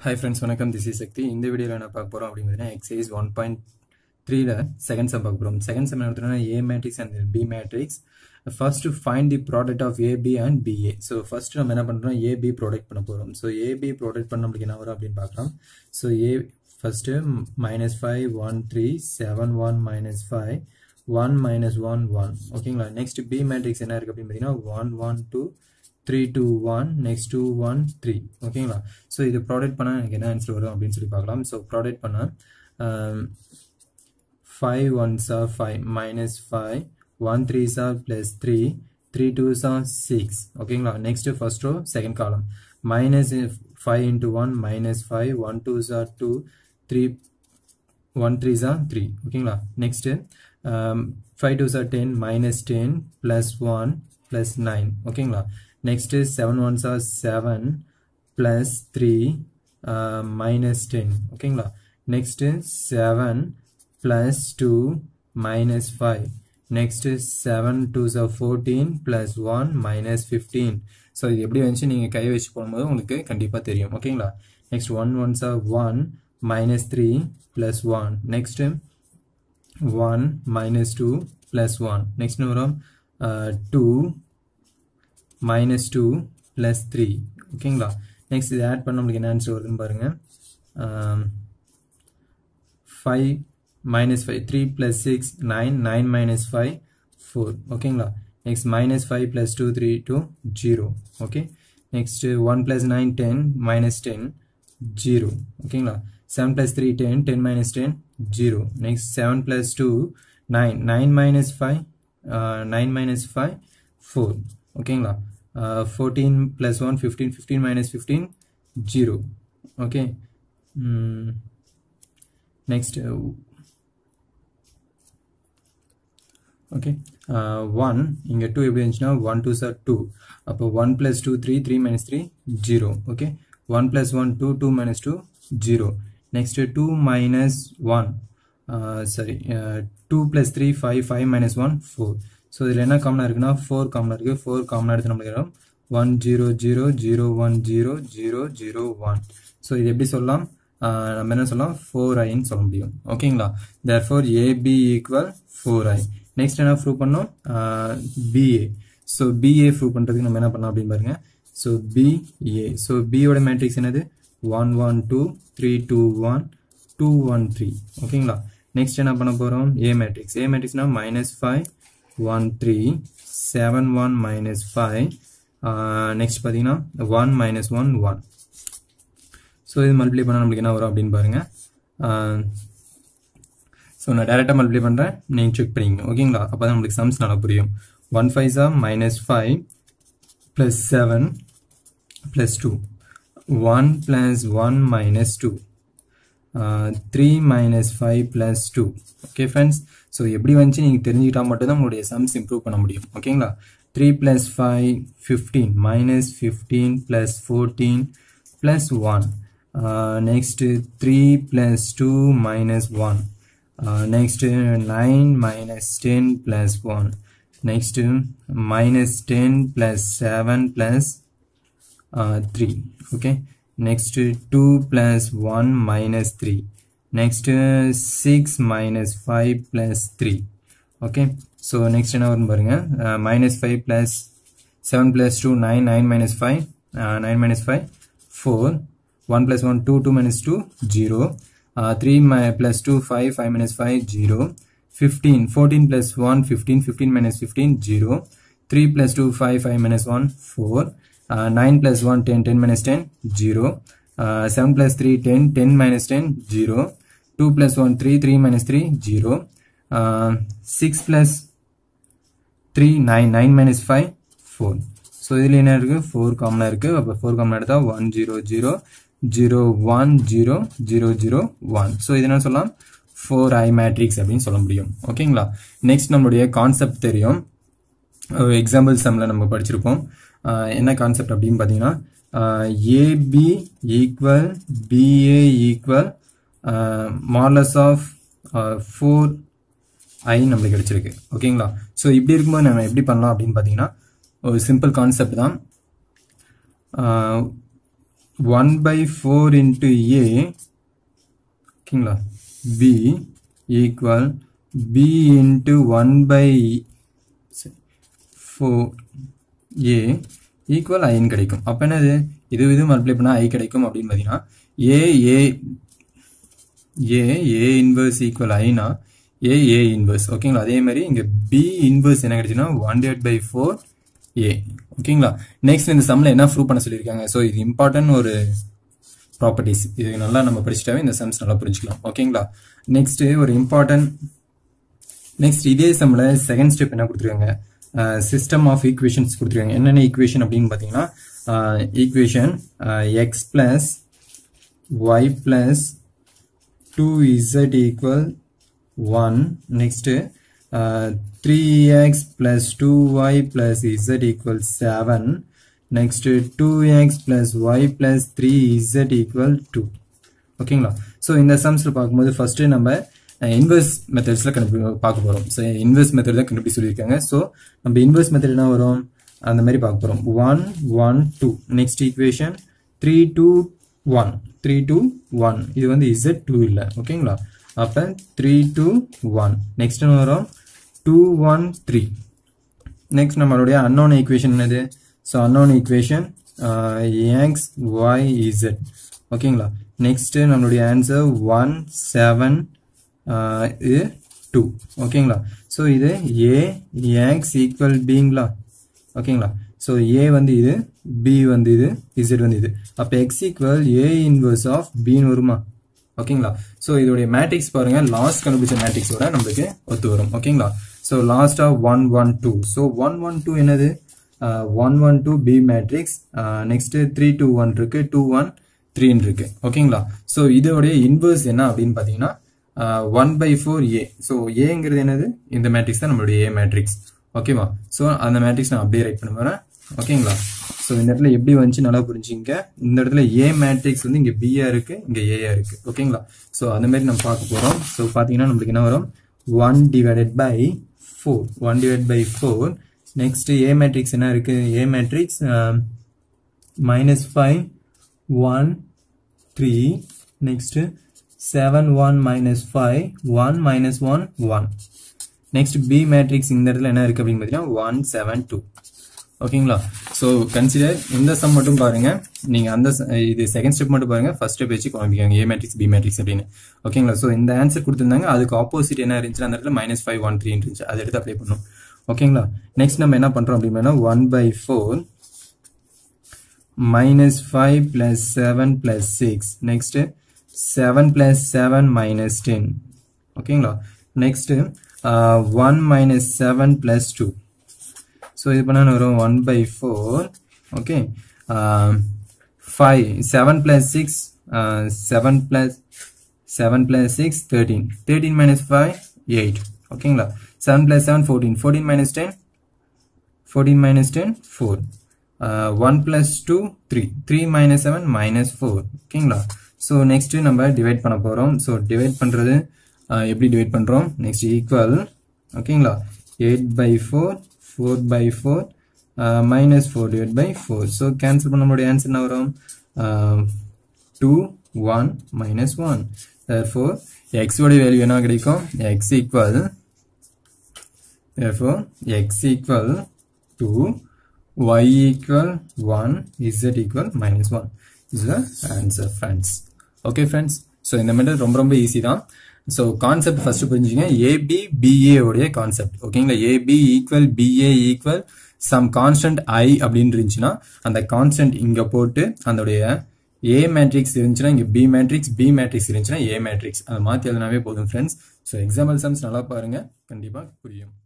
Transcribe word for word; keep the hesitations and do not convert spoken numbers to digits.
Hi friends, வணக்கம். This is Sakti. இந்த வீடியோல நான் பார்க்க போறோம் அப்படிங்கறதுனா exercise one point three ல second sum பார்க்க போறோம். Second sum என்னதுன்னா A matrix and B matrix. First to find the product of A B and B A. So first நம்ம என்ன பண்றோம் A B product பண்ண போறோம். So A B product பண்ண நமக்கு என்ன வரும் அப்படினு பார்க்கலாம். So A first minus five one three seven one minus five one minus one one. ஓகேங்களா? Next B matrix என்ன இருக்கு அப்படினு பாத்தீங்கன்னா one one two three two one next two one three. ஓகேங்களா? சோ இது ப்ராடக்ட் பண்ணா எனக்கு என்ன ஆன்சர் வரும் அப்படினு சொல்லி பார்க்கலாம். சோ ப்ராடக்ட் பண்ணா five ones are five minus five one threes are plus three three twos are six. ஓகேங்களா? next first row second column minus five into one minus five one twos are two three one threes are three. ஓகேங்களா? next um, five twos are ten minus ten plus one plus nine. ஓகேங்களா? next is seven ones are seven plus three uh, minus ten. ஓகேங்களா? next is seven plus two minus five. next is seven twos are fourteen plus one minus fifteen. so இது எப்படி வந்துச்சு நீங்க கை வச்சு போடும்போது உங்களுக்கு கண்டிப்பா தெரியும். ஓகேங்களா? next one ones are one minus three plus one. next one minus two plus one. next வரும் uh, two minus two plus three. ஓகேங்களா? next இது ஆட் பண்ண நமக்கு என்ன ஆன்சர் வருதுன்னு பாருங்க. um, five minus five three plus six nine nine minus five four. ஓகேங்களா? next minus five plus two three two zero. okay next one plus nine ten minus ten zero. ஓகேங்களா? seven plus three ten ten minus ten zero. next seven plus two nine nine minus five uh, nine minus five four. ஓகேங்களா? Uh, fourteen plus one fifteen fifteen minus fifteen zero. okay mm. next uh, okay uh, one இங்க two எப்படி இருந்துச்சுனா one twos are two அப்போ one plus two three three minus three zero. okay one plus one two two minus two zero. next two minus one uh, sorry uh, two plus three five five minus one four. so இதுல என்ன காமனா இருக்குனா four காமனா இருக்கு. four காமனா எடுத்து நமக்கு வரும் one zero zero zero one zero zero zero one. so இது எப்படி சொல்லலாம் நம்ம என்ன சொல்லலாம் four i ன்னு சொல்ல முடியும். ஓகேங்களா? therefore A B equal four i. next என்ன ப்ரூவ் பண்ணோம் B A. so B A ப்ரூவ் பண்றதுக்கு நம்ம என்ன பண்ணலாம் அப்படினு பாருங்க. so B A. so B ஓட மேட்ரிக்ஸ் என்னது one one two three two one two one three. ஓகேங்களா? next என்ன பண்ண போறோம் A மேட்ரிக்ஸ். A மேட்ரிக்ஸ்னா minus five one three seven one minus five uh, next பாத்தீங்கன்னா one minus one one. so இது multiply பண்ணா நமக்கு என்ன வரும் அப்படினு பாருங்க. சோ நான் டைரக்டா மல்டிப்ளை பண்றேன், நீங்க செக் பண்ணிக்கங்க. ஓகேங்களா? அப்பதான் நமக்கு சம்ஸ் நல்லா புரியும். one fives are minus five plus seven plus two. one plus one minus two. Uh, three minus five plus two. okay friends, so எப்படி வந்துச்சு நீங்க தெரிஞ்சிட்டா மட்டும் தான் உங்களுடைய சம்ஸ் இம்ப்ரூவ் பண்ண முடியும். ஓகேங்களா? three plus five fifteen minus fifteen plus fourteen plus one. Uh, next three plus two minus one. Uh, next nine minus ten plus one. next minus ten plus seven plus uh, three. okay next two plus one minus three. next six minus five plus three. okay so next என்ன வரும் பாருங்க. uh, minus five plus seven plus two nine nine minus five uh, nine minus five four. one plus one two two minus two zero. uh, three plus two five five minus five zero. fifteen fourteen plus one fifteen fifteen minus fifteen zero. three plus two five five minus one four. Uh, nine plus one ten ten minus ten zero. Uh, seven plus three ten ten minus ten zero. two plus one three three minus three zero. Uh, six plus three nine nine minus five four. so இதுல என்ன இருக்கு four காமனா இருக்கு. அப்ப four காமனா எடுத்தா one zero zero zero one zero zero zero one. so இது என்ன சொல்லலாம் four i மேட்ரிக்ஸ் அப்படினு சொல்ல முடியும். ஓகேங்களா? நெக்ஸ்ட் நம்மளுடைய கான்செப்ட் தெரியும். எக்ஸாம்பிள் சம்ல நம்ம படிச்சிருப்போம். என்ன கான்செப்ட் அப்படின்னு பாத்தீங்கன்னா A B equal B A equal modulus of four i நம்மளுக்கு கிடைச்சிருக்கு. ஓகேங்களா? சோ இப்படி இருக்கும்போது நம்ம எப்படி பண்ணலாம் அப்படின்னு பாத்தீங்கன்னா ஒரு சிம்பிள் கான்செப்ட் தான். one by four into A ஓகேங்களா B equal B into one by four A equal I ன்னு கிடைக்கும். அப்ப என்னது இது இது மல்டிப்ளை பண்ணா I கிடைக்கும் அப்படின்னு பாத்தீங்கன்னா A A A A inverse equal I னா A A inverse ஓகேங்களா. அதே மாதிரி இங்க B inverse என்ன கிடைச்சுன்னா one divided by four A ஓகேங்களா. நெக்ஸ்ட் இந்த சம்ல என்ன ப்ரூவ் பண்ண சொல்லியிருக்காங்க. ஸோ இது இம்பார்ட்டன்ட் ஒரு ப்ராப்பர்ட்டிஸ். இது நல்லா நம்ம படிச்சுட்டாவே இந்த சம்ஸ் நல்லா புரிஞ்சுக்கலாம் ஓகேங்களா. நெக்ஸ்ட் ஒரு இம்பார்ட்டன்ட் நெக்ஸ்ட் இதே சம்ல செகண்ட் ஸ்டெப் என்ன கொடுத்துருக்காங்க, சிஸ்டம் ஆஃப் ஈக்குவேஷன்ஸ் கொடுத்துருக்காங்க. என்னென்ன ஈக்குவேஷன் அப்படின்னு பார்த்தீங்கன்னா equation X plus Y plus two Z equal one. Next uh, three x plus two y plus z equals seven. Next two x plus y plus three z equal two. ஓகேங்களா. So இந்த சம்ஸ்ல பார்க்கும்போது first நம்ம inverse மெத்தட்ஸ்ல கண்டுபிடி பார்க்க போறோம். So inverse method தான் கண்டுபிடி சொல்லியிருக்காங்க. ஸோ நம்ம இன்வெர்ஸ் மெத்தட் என்ன வரும் அந்த மாதிரி பார்க்க போறோம். One one two. Next equation three two one three two one. இது வந்து இசட் டூ இல்லை ஓகேங்களா. அப்ப three two one. நெக்ஸ்ட் என்ன வரும் two one three. நெக்ஸ்ட் நம்மளுடைய unknown equation என்னது, so unknown equation x y z ஓகேங்களா. நெக்ஸ்ட் நம்மளுடைய ஆன்சர் one seven two ஓகேங்களா. ஸோ இது a x ஈக்குவல் bங்களா ஓகேங்களா. ஸோ a வந்து இது b வந்து இது z வந்து இது. அப்ப x equal a inverse of b ன்னு வருமா ஓகேங்களா. ஸோ இதோடைய மேட்ரிக்ஸ் பாருங்க, லாஸ்ட் கண்டுபிடிச்ச மேட்ரிக்ஸோட நம்மளுக்கு ஒத்து வரும் ஓகேங்களா. So last of one one two. So one one two என்னது one one two B matrix. Next three two one இருக்கு, டூ ஒன் த்ரீன்னு இருக்கு ஓகேங்களா. ஸோ இதோடைய இன்வர்ஸ் என்ன அப்படின்னு பார்த்தீங்கன்னா one by four A. So ஏங்கிறது என்னது இந்த மேட்ரிக்ஸ் தான் நம்மளுடைய ஏ மேட்ரிக்ஸ் ஓகேவா. ஸோ அந்த மேட்ரிக்ஸ் நான் அப்படியே ரைட் பண்ண போறேன் ஓகேங்களா. ஸோ இந்த இடத்துல எப்படி வந்துச்சு நல்லா புரிஞ்சுங்க. இந்த இடத்துல ஏ மேட்ரிக்ஸ் வந்து இங்க பியா இருக்கு, இங்க ஏயா இருக்கு ஓகேங்களா. ஸோ அந்த மாதிரி நம்ம பார்க்க போறோம். ஸோ பாத்தீங்கன்னா நம்மளுக்கு என்ன வரும் one divided by four one divide by four. Next A matrix என்ன இருக்கு, A matrix minus five one three. Next seven one minus five one minus one one. Next B matrix இந்த இடத்துல என்ன இருக்கு அப்படின்னு பார்த்தீங்கன்னா ஒன் செவன் டூ ஓகேங்களா. So consider இந்த சம் மட்டும் பாருங்க, நீங்க அந்த இது செகண்ட் ஸ்டெப் மட்டும் பாருங்க, ஃபர்ஸ்ட் ஸ்டெப் வச்சு காமிக்காங்க ஏ மேட்ரிக்ஸ் பி மேட்ரிக்ஸ் அப்படின்னு ஓகேங்களா. ஸோ இந்த ஆன்சர் கொடுத்துருந்தாங்க, அதுக்கு ஆப்போசிட் என்ன இருந்துச்சு அந்த இடத்துல மைனஸ் ஃபைவ் ஒன் த்ரீ இருந்துச்சு, அதை எடுத்து அப்ளை பண்ணும் ஓகேங்களா. நெக்ஸ்ட் நம்ம என்ன பண்றோம் அப்படின்னா one by four minus five plus seven plus six. Next seven plus seven minus ten ஓகேங்களா. Next one minus seven plus two. So இது பண்ண வரும் one by four okay. Five seven plus six seven plus seven plus six thirteen. Thirteen minus five eight ஓகேங்களா. Seven plus seven fourteen. Fourteen minus ten fourteen minus ten four. One plus two three. Three minus seven minus four ஓகேங்களா. So next நம்ம divide பண்ண போறோம். So divide பண்றது எப்படி divide பண்றோம், next equal ஓகேங்களா. Eight by four four by four uh, minus four divided by four. So cancel பண்ண நம்மளுடைய ஆன்சர் என்ன வரும் two one minus one. Therefore x ஓட வேல்யூ என்ன கிடைக்கும், x equal therefore x equal two, y equal one, z equal minus one is the answer friends. Okay friends, so இந்த method ரொம்ப ரொம்ப ஈஸி தான். ஸோ கான்செப்ட் ஃபர்ஸ்ட் புரிஞ்சுங்க, AB BA உடைய concept ஓகேங்களா. AB equal BA equal some constant I அப்படின்னு இருந்துச்சுன்னா அந்த கான்ஸ்டன்ட் இங்க போட்டு அதோடைய ஏ மேட்ரிக்ஸ் இருந்துச்சுன்னா இங்க பி மேட்ரிக்ஸ், பி மேட்ரிக்ஸ் இருந்துச்சுன்னா ஏ மேட்ரிக்ஸ், அதை மாத்தி எழுதினாவே போதும் ஃப்ரெண்ட்ஸ். ஸோ எக்ஸாம்பிள் சம்ஸ் நல்லா பாருங்க, கண்டிப்பா புரியும்.